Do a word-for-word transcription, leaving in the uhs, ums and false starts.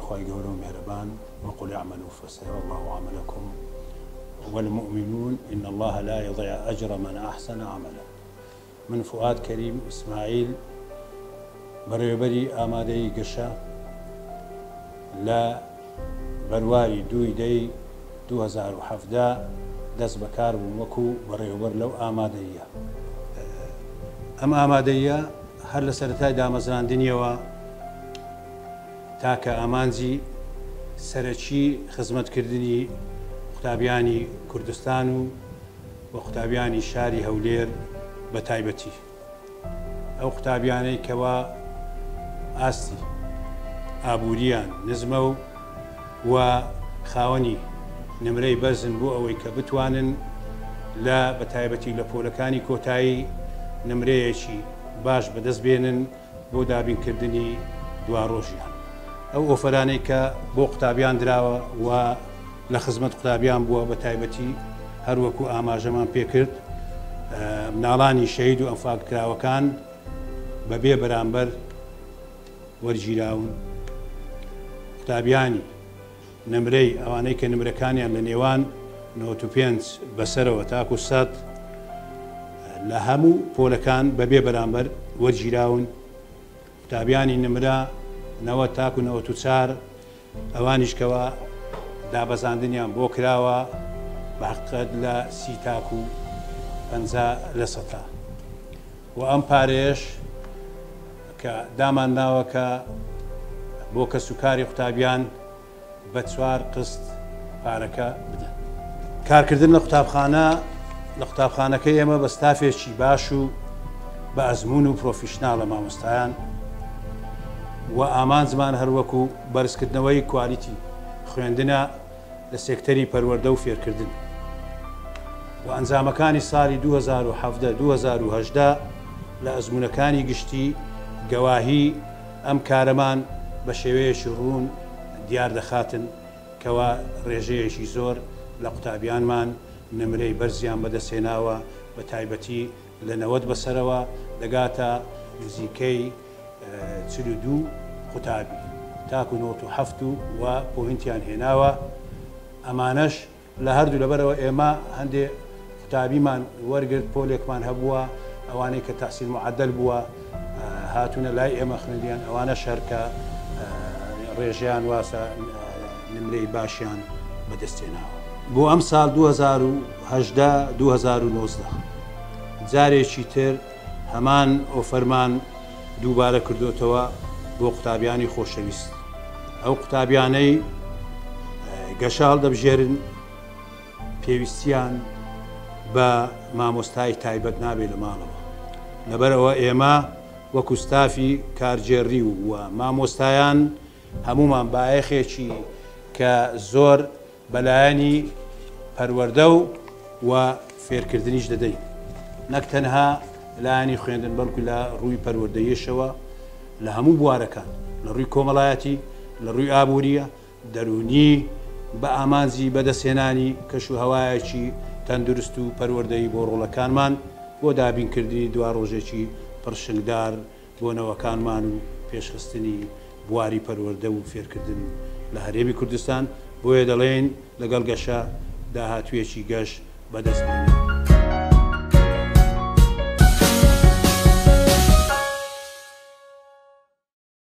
خوای گەورە و مێرەبان وقل اعملوا فسيرى الله عملكم والمؤمنون إن الله لا يضيع أجر من أحسن عملا. من فؤاد كريم إسماعيل بەڕێوەبەری ئامادەی گەشە لە بەرواری دووی دەی دوو هەزار و حەڤدە دەست بەکار بووم وەکو بەڕێوەبەر لەو ئامادەیە. ئەم ئامادەیە هەر لە سەرەتای دامەزراندنیەوە تاکە ئامانجی سەرەکی خزمەتکردنی قوتابیانی کوردستان و بە قوتابیانی شاری هەولێر بە تایبەتی ئەو قوتابیانەی کەوا ئاستی ئابووریان نزمە و و خاوەنی نمرەی بەرزن بۆ ئەوەی کە بتوانن لە بە تایبەتی لە پۆلەکانی کۆتایی نمرەیەکی باش بەدەست بێنن بۆ دابینکردنی دوا ڕۆژیان. ئەو ئۆفەرانەی کە بۆ قوتابیان دراوە و لە خزمەت قوتابیان بووە بە تایبەتی هەروەکو ئاماژەمان پێکرد مناڵانی شەهید و ئەنفاکراوەکان بەبێ بەرامبەر وەرگیراون. قوتابیانی نمرەی ئەوانەی کە نمرەکانیان لە نێوان نۆت و پێنج بەسەرەوە تاکو سەد لە هەموو پۆلەکان بەبێ بەرامبەر وەرگیراون. قوتابیانی نمرە نەوە تاکو نەوەت و چار ئەوانیشکەوە دابەزاندنیان بۆ کراوە بە حقیقەت لە سی تاکو پەنجا لە سەدا و ئەم پارێش کە دامان ناوەکە بۆ کەسوکاری قوتابیان بە چوار قست پارەکە بدەن. کارکردن لە قوتابخانە لە قوتابخانەکەی ئێمە بە ستافێکی باش و بە ئەزمون و پرۆفیشناڵە مامۆستایان و ئامانجمان هەروەکو بەرزکردنەوەی کوالیتی خوێندنە لە سێکتەری پەروەردە و فێرکردن و ئەنجامەکانی ساڵی دوو هەزار و حەڤدە دوو هەزار و هەژدە لە ئەزمونەکانی گشتی گەواهی ئەم کارەمان بە شێوەیەکی ڕوون دیار دەخاتن کەوا ڕێژەیەکی زۆر لە قوتابیانمان نمرەی بەرزیان بەدەستهێناوە بە تایبەتی لە نەوەت بەسەرەوە دەگاتە نزیکەی چل و دوو قوتابی تاکو نۆت و هەفت و و پۆینتیان هێناوە. ئەمانەش لە هەردوو لەبەرەوە ئێمە هەندێک قوتابیمان وەرگرت پۆلێکمان هەبووە ئەوانەی کە تەحسیل معەدەل بووە هاتوونە لای ئێمە خوێندیان ئەوانە شەرکە ڕێژیان واسە نمرەی باشیان بەدەستێناوە. بۆ ئەم ساڵ دوو هەزار و هەژدە دوو هەزار و نۆزدە جارێکی تر هەمان ئۆفەرمان دووبارە کردوتەوە بۆ قوتابیانی خۆشەویست. ئەو قوتابیانەی گەشاڵ دەبژێرن پێویستیان بە مامۆستای تایبەت نابێت لە ماڵەوە لەبەرەوە ئێمە وەکو ستافی کارجێڕی و مامۆستایان هەمومان بایەخێکی کە زۆر بەلایەنی پەروەردە و و فێرکردنیش دەدەین نەک تەنها لایەنی خوێندن بەڵکو لە ڕووی پەروەردەیەشەوە لە هەموو بوارەکان لە ڕووی کۆمەڵایەتی لە ڕووی ئابووریە دەرونی بە ئامانجی بەدەستهێنانی کەش و هەوایەکی تەندروست و پەروەردەی بۆ ڕۆڵەکانمان بۆ دابینکردنی دوا ڕۆژێکی پڕشنگدار بۆ نەوەکانمان و پێشخستنی بواری پەروەردە و فێرکردن لە هەرێمی کوردستان بۆیە دەڵێن لەگەڵ گەشە داهاتوویەکی گەشت بەدەست